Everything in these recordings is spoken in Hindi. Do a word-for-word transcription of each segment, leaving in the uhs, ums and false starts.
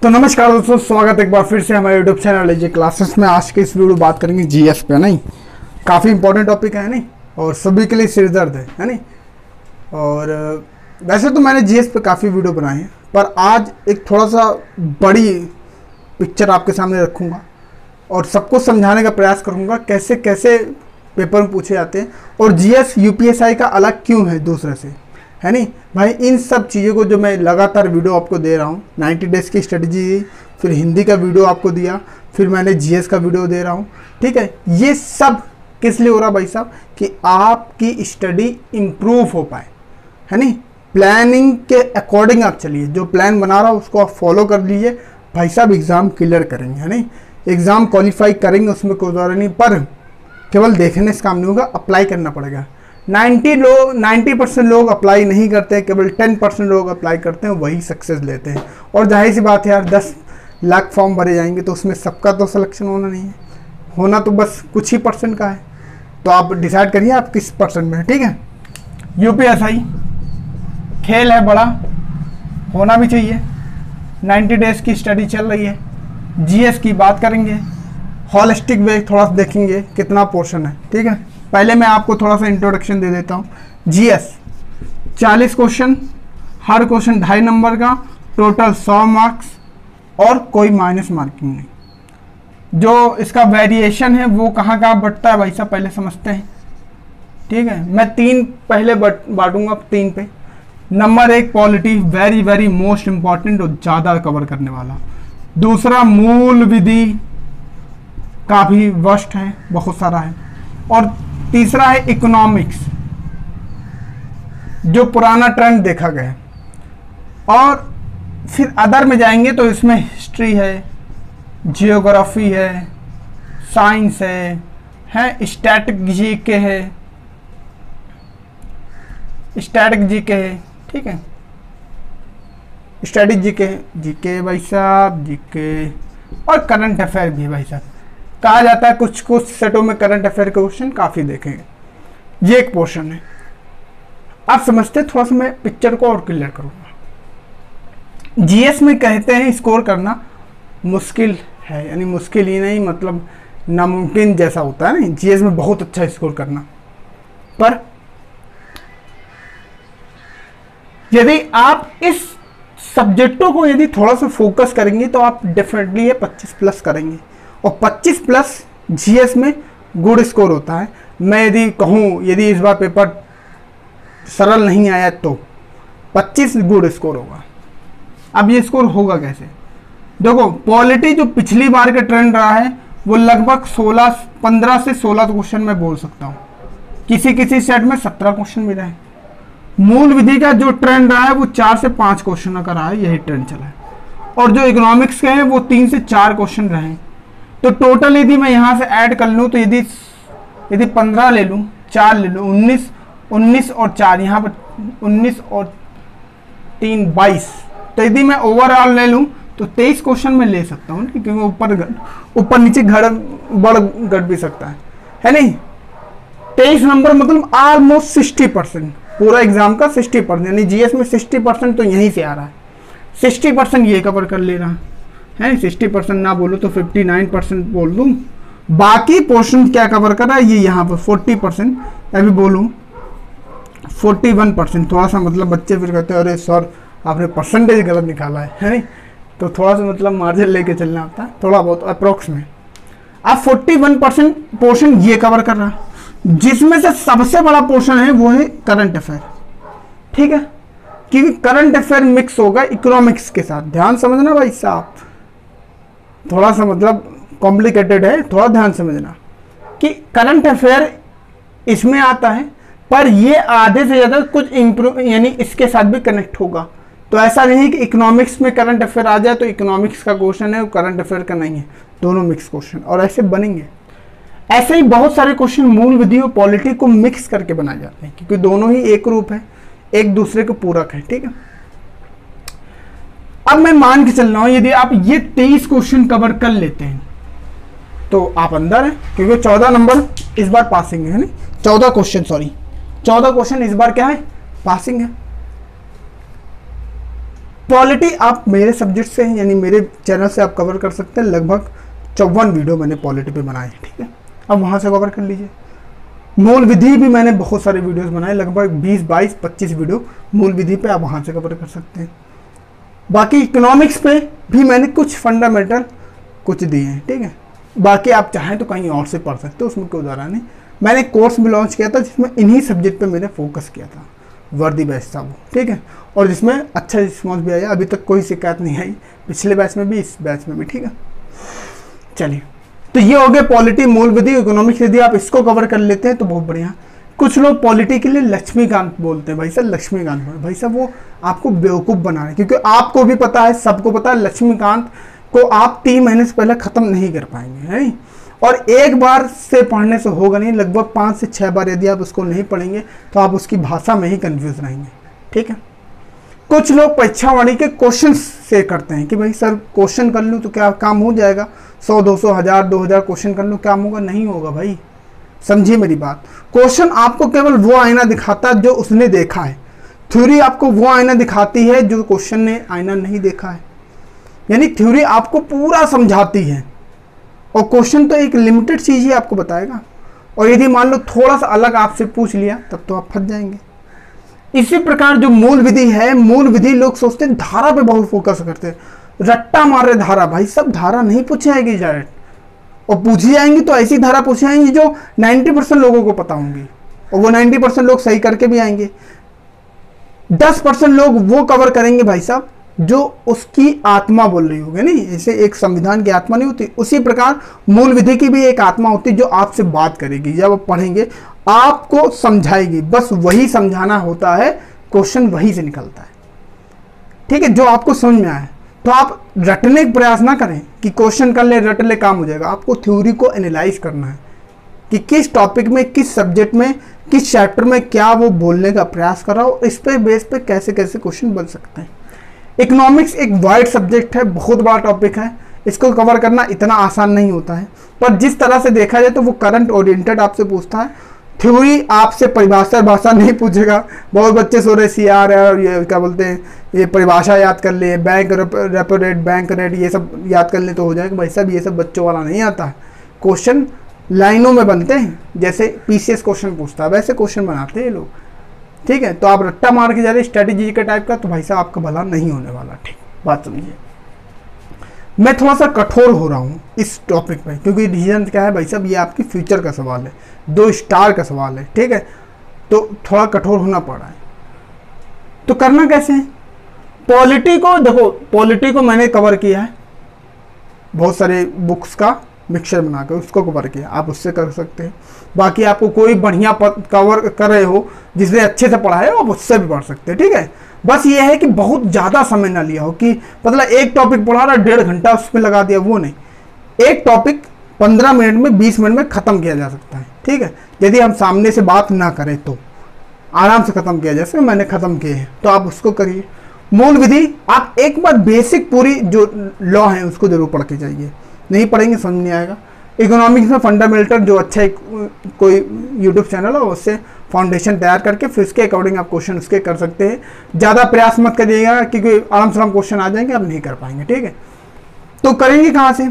तो नमस्कार दोस्तों, स्वागत है एक बार फिर से हमारे यूट्यूब चैनल एजी क्लासेस में। आज के इस वीडियो बात करेंगे जीएस पे। नहीं, काफ़ी इंपॉर्टेंट टॉपिक है नहीं, और सभी के लिए सिरदर्द है है नहीं। और वैसे तो मैंने जीएस पे काफ़ी वीडियो बनाए हैं, पर आज एक थोड़ा सा बड़ी पिक्चर आपके सामने रखूँगा और सबको समझाने का प्रयास करूँगा कैसे कैसे पेपर में पूछे जाते हैं और जीएस यूपीएसआई का अलग क्यों है दूसरे से, है नहीं भाई। इन सब चीज़ों को जो मैं लगातार वीडियो आपको दे रहा हूँ, नाइन्टी डेज़ की स्ट्रेटजी, फिर हिंदी का वीडियो आपको दिया, फिर मैंने जीएस का वीडियो दे रहा हूँ, ठीक है। ये सब किस लिए हो रहा भाई साहब, कि आपकी स्टडी इम्प्रूव हो पाए, है नहीं। प्लानिंग के अकॉर्डिंग आप चलिए, जो प्लान बना रहा हो उसको आप फॉलो कर लीजिए भाई साहब, एग्ज़ाम क्लियर करेंगे, है नहीं। एग्ज़ाम क्वालिफाई करेंगे, उसमें कोई दौर नहीं, पर केवल देखने से काम नहीं होगा, अप्लाई करना पड़ेगा। नाइन्टी लोग नाइन्टी परसेंट लोग अप्लाई नहीं करते, केवल टेन परसेंट लोग अप्लाई करते हैं, वही सक्सेस लेते हैं। और जाहिर सी बात है यार, दस लाख फॉर्म भरे जाएंगे तो उसमें सबका तो सिलेक्शन होना नहीं है, होना तो बस कुछ ही परसेंट का है। तो आप डिसाइड करिए आप किस परसेंट में है, ठीक है। यूपीएसआई खेल है बड़ा, होना भी चाहिए। नाइन्टी डेज की स्टडी चल रही है। जीएस की बात करेंगे, हॉलिस्टिक वे थोड़ा सा देखेंगे कितना पोर्शन है, ठीक है। पहले मैं आपको थोड़ा सा इंट्रोडक्शन दे देता हूँ। जीएस चालीस क्वेश्चन, हर क्वेश्चन ढाई नंबर का, टोटल सौ मार्क्स और कोई माइनस मार्किंग नहीं। जो इसका वेरिएशन है वो कहाँ कहाँ बढ़ता है भाई साहब पहले समझते हैं, ठीक है। मैं तीन पहले बांटूंगा तीन पे। नंबर एक polity, very very most important और ज़्यादा कवर करने वाला। दूसरा मूल विधि, काफ़ी वर्स्ट है, बहुत सारा है। और तीसरा है इकोनॉमिक्स, जो पुराना ट्रेंड देखा गया। और फिर अदर में जाएंगे तो इसमें हिस्ट्री है, जियोग्राफी है, साइंस है, है स्टैटिक जीके है, स्टैटिक जीके है, ठीक है। स्टैटिक जीके जीके भाई साहब, जीके और करंट अफेयर भी भाई साहब। कहा जाता है कुछ कुछ सेटों में करंट अफेयर के क्वेश्चन काफ़ी देखेंगे। ये एक पोर्शन है। आप समझते हैं, थोड़ा सा मैं पिक्चर को और क्लियर करूँगा। जीएस में कहते हैं स्कोर करना मुश्किल है, यानी मुश्किल ही नहीं, मतलब नामुमकिन जैसा होता है ना जीएस में बहुत अच्छा स्कोर करना। पर यदि आप इस सब्जेक्टों को यदि थोड़ा सा फोकस करेंगे तो आप डेफिनेटली ये पच्चीस प्लस करेंगे। और पच्चीस प्लस जीएस में गुड स्कोर होता है। मैं यदि कहूँ, यदि इस बार पेपर सरल नहीं आया तो पच्चीस गुड स्कोर होगा। अब ये स्कोर होगा कैसे, देखो पॉलिटी जो पिछली बार का ट्रेंड रहा है वो लगभग सोलह पंद्रह से सोलह क्वेश्चन में बोल सकता हूँ, किसी किसी सेट में सत्रह क्वेश्चन भी रहे। मूल विधि का जो ट्रेंड रहा है वो चार से पाँच क्वेश्चन का रहा है, यही ट्रेंड चला है। और जो इकोनॉमिक्स के हैं वो तीन से चार क्वेश्चन रहे। तो टोटल यदि मैं यहाँ से ऐड कर लूँ तो यदि यदि पंद्रह ले लूँ, चार ले लूँ, उन्नीस उन्नीस और चार यहाँ पर उन्नीस और तीन बाईस। तो यदि मैं ओवरऑल ले लूँ तो तेईस क्वेश्चन में ले सकता हूँ, क्योंकि ऊपर ऊपर नीचे घड़ बढ़ घट भी सकता है, है नहीं। तेईस नंबर मतलब ऑलमोस्ट सिक्सटी परसेंट, पूरा एग्जाम का सिक्सटी परसेंट, यानी जीएस में सिक्सटी परसेंट तो यहीं से आ रहा है। सिक्सटी परसेंट ये कवर कर ले रहा है, सिक्सटी परसेंट ना बोलो तो फिफ्टी नाइन परसेंट बोल दूँ। बाकी पोर्शन क्या कवर कर रहा है, ये यहाँ पर फोर्टी परसेंट, अभी बोलूँ फोर्टी वन परसेंट। थोड़ा सा मतलब बच्चे फिर कहते हैं अरे सर आपने परसेंटेज गलत निकाला है, है नहीं। तो थोड़ा सा मतलब मार्जिन लेके चलना होता है, थोड़ा बहुत अप्रोक्स में। अब फोर्टी वन परसेंट पोर्शन ये कवर कर रहा है, जिसमें से सबसे बड़ा पोर्शन है वो है करंट अफेयर, ठीक है। क्योंकि करंट अफेयर मिक्स होगा इकोनॉमिक्स के साथ। ध्यान समझना भाई साहब, थोड़ा सा मतलब कॉम्प्लिकेटेड है, थोड़ा ध्यान समझना कि करंट अफेयर इसमें आता है, पर ये आधे से ज़्यादा कुछ इम्प्रूव यानी इसके साथ भी कनेक्ट होगा। तो ऐसा नहीं है कि इकोनॉमिक्स में करंट अफेयर आ जाए तो इकोनॉमिक्स का क्वेश्चन है वो करंट अफेयर का नहीं है, दोनों मिक्स क्वेश्चन। और ऐसे बनेंगे, ऐसे ही बहुत सारे क्वेश्चन मूल विधि और पॉलिटी को मिक्स करके बनाए जाते हैं, क्योंकि दोनों ही एक रूप है, एक दूसरे को पूरक है, ठीक है। अब मैं मान के चल रहा हूं यदि आप ये तेईस क्वेश्चन कवर कर लेते हैं तो आप अंदर हैं, क्योंकि चौदह नंबर इस बार पासिंग है, नहीं चौदह क्वेश्चन सॉरी चौदह क्वेश्चन इस बार क्या है, पासिंग है। पॉलिटी आप मेरे सब्जेक्ट से यानी मेरे चैनल से आप कवर कर सकते हैं। लगभग चौवन वीडियो मैंने पॉलिटी पे बनाए, ठीक है, अब वहाँ से कवर कर लीजिए। मूल विधि भी मैंने बहुत सारे वीडियोस बनाए, लगभग बीस बाईस पच्चीस वीडियो मूल विधि पे आप वहाँ से कवर कर सकते हैं। बाकी इकोनॉमिक्स पे भी मैंने कुछ फंडामेंटल कुछ दिए हैं, ठीक है। बाकी आप चाहें तो कहीं और से पढ़ सकते हो, उसमें कोई उदाहरण नहीं। मैंने कोर्स भी लॉन्च किया था जिसमें इन्हीं सब्जेक्ट पे मैंने फोकस किया था, वर्दी बैच था वो, ठीक है, और जिसमें अच्छा रिस्पॉन्स भी आया, अभी तक कोई शिकायत नहीं आई, पिछले बैच में भी इस बैच में भी, ठीक है। चलिए, तो ये हो गया पॉलिटी, मूल विधि, इकोनॉमिक्स। यदि आप इसको कवर कर लेते हैं तो बहुत बढ़िया। कुछ लोग पॉलिटी के लिए लक्ष्मीकांत बोलते हैं, भाई साहब लक्ष्मीकांत, भाई साहब वो आपको बेवकूफ़ बना रहे हैं, क्योंकि आपको भी पता है, सबको पता है, लक्ष्मीकांत को आप तीन महीने से पहले ख़त्म नहीं कर पाएंगे, है। और एक बार से पढ़ने से होगा नहीं, लगभग पाँच से छः बार यदि आप उसको नहीं पढ़ेंगे तो आप उसकी भाषा में ही कंफ्यूज रहेंगे, ठीक है। कुछ लोग परीक्षावाणी के क्वेश्चन से करते हैं कि भाई सर क्वेश्चन कर लूँ तो क्या काम हो जाएगा, सौ दो सौ हज़ार दो हज़ार क्वेश्चन कर लूँ काम होगा? नहीं होगा भाई, समझिए मेरी बात। क्वेश्चन आपको केवल वो आईना दिखाता है जो उसने देखा है, थ्योरी आपको वो आईना दिखाती है जो क्वेश्चन ने आईना नहीं देखा है। यानी थ्योरी आपको पूरा समझाती है और क्वेश्चन तो एक लिमिटेड चीज़ ही आपको बताएगा। और यदि मान लो थोड़ा सा अलग आपसे पूछ लिया तब तो आप फंस जाएंगे। इसी प्रकार जो मूल विधि है, मूल विधि लोग सोचते हैं धारा पे बहुत फोकस करते हैं, रट्टा मार रहे धारा। भाई सब धारा नहीं पूछी जाएगी डायरेक्ट, और पूछी जाएंगी तो ऐसी धारा पूछी जाएंगी जो नब्बे परसेंट लोगों को पता होंगी, और वो नब्बे परसेंट लोग सही करके भी आएंगे। दस परसेंट लोग वो कवर करेंगे भाई साहब जो उसकी आत्मा बोल रही होगी, नहीं जैसे एक संविधान की आत्मा नहीं होती, उसी प्रकार मूल विधि की भी एक आत्मा होती है जो आपसे बात करेगी। जब आप पढ़ेंगे आपको समझाएगी, बस वही समझाना होता है, क्वेश्चन वही से निकलता है, ठीक है, जो आपको समझ में आए। तो आप रटने का प्रयास ना करें कि क्वेश्चन कर ले रट ले काम हो जाएगा। आपको थ्योरी को एनालाइज करना है कि किस टॉपिक में, किस सब्जेक्ट में, किस चैप्टर में क्या वो बोलने का प्रयास कर रहा हो, इस पे बेस पे कैसे कैसे क्वेश्चन बन सकते हैं। इकोनॉमिक्स एक वाइड सब्जेक्ट है, बहुत बड़ा टॉपिक है, इसको कवर करना इतना आसान नहीं होता है, पर जिस तरह से देखा जाए तो वो करंट ओरिएंटेड आपसे पूछता है। थ्योरी आपसे परिभाषा भाषा नहीं पूछेगा। बहुत बच्चे सो रहे सी आर है और ये क्या बोलते हैं, ये परिभाषा याद कर ले, bank repo rate, bank rate, ये सब याद कर ले तो हो जाएगा। भाई साहब ये सब बच्चों वाला नहीं आता है। क्वेश्चन लाइनों में बनते हैं, जैसे पीसीएस क्वेश्चन पूछता है वैसे क्वेश्चन बनाते हैं लोग, ठीक है। तो आप रट्टा मार के जा रहे स्ट्रेटेजी का टाइप का, तो भाई साहब आपका भला नहीं होने वाला, ठीक बात समझिए। मैं थोड़ा सा कठोर हो रहा हूँ इस टॉपिक पे, क्योंकि रीजन क्या है भाई साहब, ये आपकी फ्यूचर का सवाल है, दो स्टार का सवाल है, ठीक है, तो थोड़ा कठोर होना पड़ा है। तो करना कैसे है? पॉलिटी को देखो, पॉलिटी को मैंने कवर किया है, बहुत सारे बुक्स का मिक्सचर बनाकर उसको कवर किया, आप उससे कर सकते हैं। बाकी आपको कोई बढ़िया कवर कर रहे हो जिसने अच्छे से पढ़ा है आप उससे भी पढ़ सकते हैं, ठीक है। बस ये है कि बहुत ज़्यादा समय ना लिया हो कि मतलब एक टॉपिक पढ़ा रहा डेढ़ घंटा उस पर लगा दिया, वो नहीं। एक टॉपिक पंद्रह मिनट में बीस मिनट में ख़त्म किया जा सकता है, ठीक है, यदि हम सामने से बात ना करें तो आराम से ख़त्म किया, जैसे मैंने ख़त्म किए हैं, तो आप उसको करिए। मूल विधि आप एक बार बेसिक पूरी जो लॉ है उसको जरूर पढ़ के जाइए, नहीं पढ़ेंगे समझ नहीं आएगा। इकोनॉमिक्स में फंडामेंटल जो अच्छा एक कोई यूट्यूब चैनल हो उससे फाउंडेशन तैयार करके फिर उसके अकॉर्डिंग आप क्वेश्चन उसके कर सकते हैं। ज़्यादा प्रयास मत करिएगा क्योंकि आराम से आराम क्वेश्चन आ जाएंगे, आप नहीं कर पाएंगे, ठीक है। तो करेंगे कहाँ से?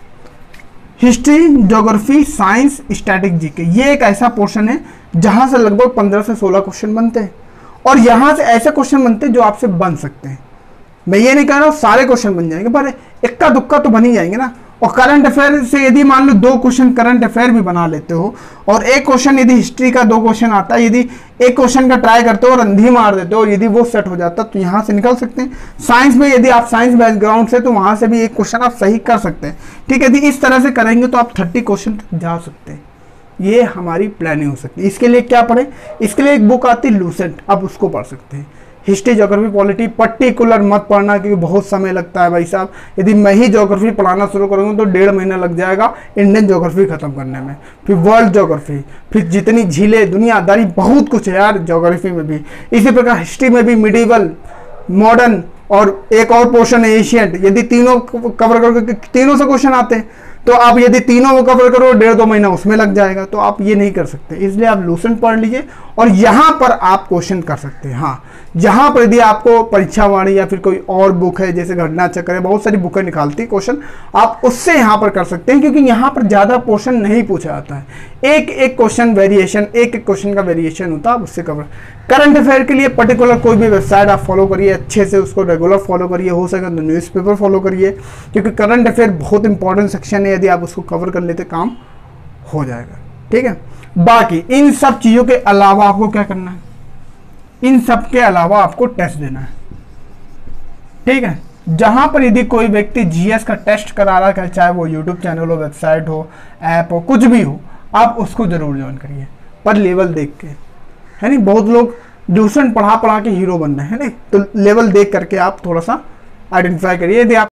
History, geography, science, static, GK, ये एक ऐसा पोर्शन है जहाँ से लगभग पंद्रह से सोलह क्वेश्चन बनते हैं, और यहाँ से ऐसे क्वेश्चन बनते हैं जो आपसे बन सकते हैं। मैं ये नहीं कह रहा हूँ सारे क्वेश्चन बन जाएंगे, पर इक्का दुक्का तो बन ही जाएंगे ना। और करंट अफेयर से यदि मान लो दो क्वेश्चन करंट अफेयर भी बना लेते हो, और एक क्वेश्चन यदि हिस्ट्री का दो क्वेश्चन आता है, यदि एक क्वेश्चन का ट्राई करते हो और अंधी मार देते हो, और यदि वो सेट हो जाता तो यहाँ से निकल सकते हैं। साइंस में यदि आप साइंस बैकग्राउंड से तो वहाँ से भी एक क्वेश्चन आप सही कर सकते हैं, ठीक है। यदि इस तरह से करेंगे तो आप थर्टी क्वेश्चन जा सकते हैं। ये हमारी प्लानिंग हो सकती है। इसके लिए क्या पढ़े? इसके लिए एक बुक आती है लूसेंट, आप उसको पढ़ सकते हैं। हिस्ट्री, ज्योग्राफी, पॉलिटी पर्टिकुलर मत पढ़ना क्योंकि बहुत समय लगता है भाई साहब। यदि मैं ही ज्योग्राफी पढ़ाना शुरू करूँगा तो डेढ़ महीना लग जाएगा इंडियन ज्योग्राफी खत्म करने में, फिर वर्ल्ड ज्योग्राफी, फिर जितनी झीलें दुनियादारी बहुत कुछ है यार ज्योग्राफी में भी। इसी प्रकार हिस्ट्री में भी मिडिवल, मॉडर्न और एक और पोर्शन है एशियंट। यदि तीनों कवर करके तीनों से क्वेश्चन आते हैं तो आप यदि तीनों को कवर करो डेढ़ दो महीना उसमें लग जाएगा, तो आप ये नहीं कर सकते। इसलिए आप लूसेंट पढ़ लीजिए और यहाँ पर आप क्वेश्चन कर सकते हैं। हाँ, जहां पर यदि आपको परीक्षा वाणी या फिर कोई और बुक है, जैसे घटना चक्र है, बहुत सारी बुकें निकालती है क्वेश्चन, आप उससे यहां पर कर सकते हैं, क्योंकि यहां पर ज्यादा पोर्शन नहीं पूछा जाता है, एक एक क्वेश्चन वेरिएशन, एक एक क्वेश्चन का वेरिएशन होता है, आप उससे कवर। करंट अफेयर के लिए पर्टिकुलर कोई भी वेबसाइट आप फॉलो करिए, अच्छे से उसको रेगुलर फॉलो करिए, हो सके तो न्यूज़पेपर फॉलो करिए, क्योंकि करंट अफेयर बहुत इंपॉर्टेंट सेक्शन है, यदि आप उसको कवर कर लेते काम हो जाएगा। ठीक है, बाकी इन सब चीजों के अलावा आपको क्या करना है, इन सब के अलावा आपको टेस्ट देना है। ठीक है, जहां पर यदि कोई व्यक्ति जीएस का टेस्ट करा रहा है, चाहे वो यूट्यूब चैनल हो, वेबसाइट हो, ऐप हो, कुछ भी हो, आप उसको जरूर ज्वाइन करिए, पर लेवल देख के, है नहीं। बहुत लोग ट्यूशन पढ़ा पढ़ा के हीरो बन रहे हैं, नहीं, तो लेवल देख करके आप थोड़ा सा आइडेंटिफाई करिए। यदि आप